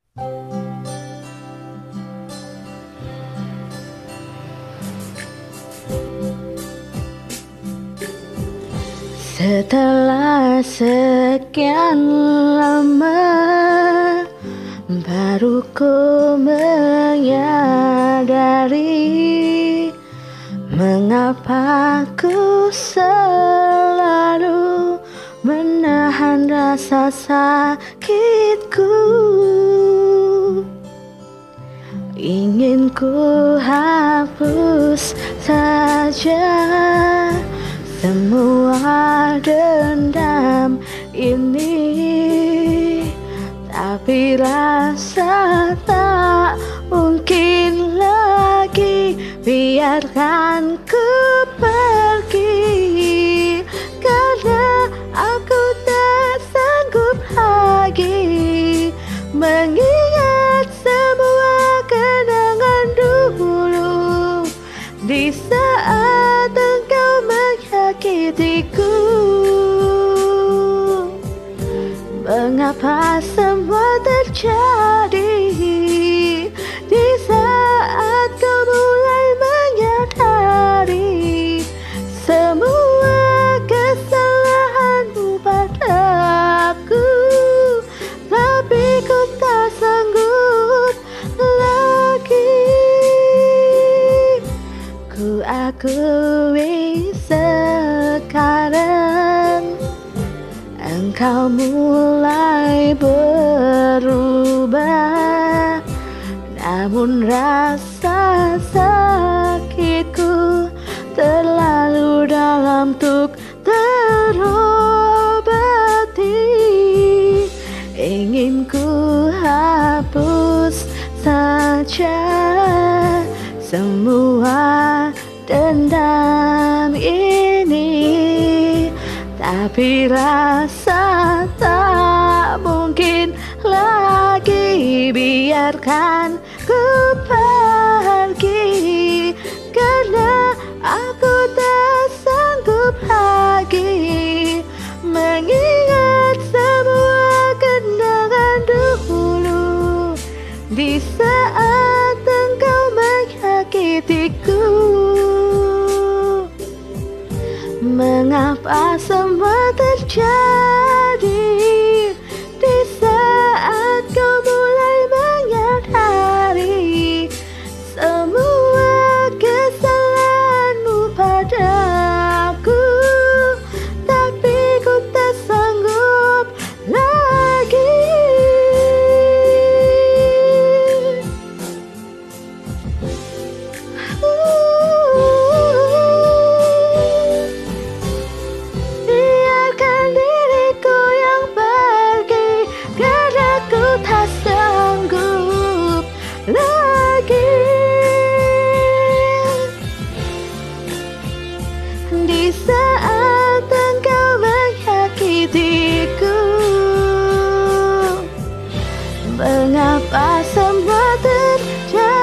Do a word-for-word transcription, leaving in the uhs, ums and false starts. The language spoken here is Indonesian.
Setelah sekian lama, baru ku menyadari mengapa ku selalu menahan rasa sakitku. Ingin ku hapus saja semua dendam ini, tapi rasa tak mungkin lagi. Biarkan ku pergi, karena aku tak sanggup lagi mengingat semua kenangan dulu di saat engkau menyakitiku. Mengapa semua terjadi di saat kau mulai menyadari semua kesalahanmu padaku, tapi ku tak sanggup lagi. Ku akui sekarang engkau mulai berubah, namun rasa sakitku terlalu dalam untuk terobati. Ingin ku hapus saja semua dendam ini, tapi rasa tak mungkin lagi. Biarkan ku pergi, karena aku tak sanggup lagi mengingat semua kenangan dulu di saat engkau menyakitiku. Mengapa semua terjadi di saat kau mulai menyadari semua kesalahanmu padaku, tapi ku tak sanggup lagi. Biarkan diriku yang pergi, karena ku tak sanggup lagi. Di saat engkau menyakitiku, mengapa semua terjadi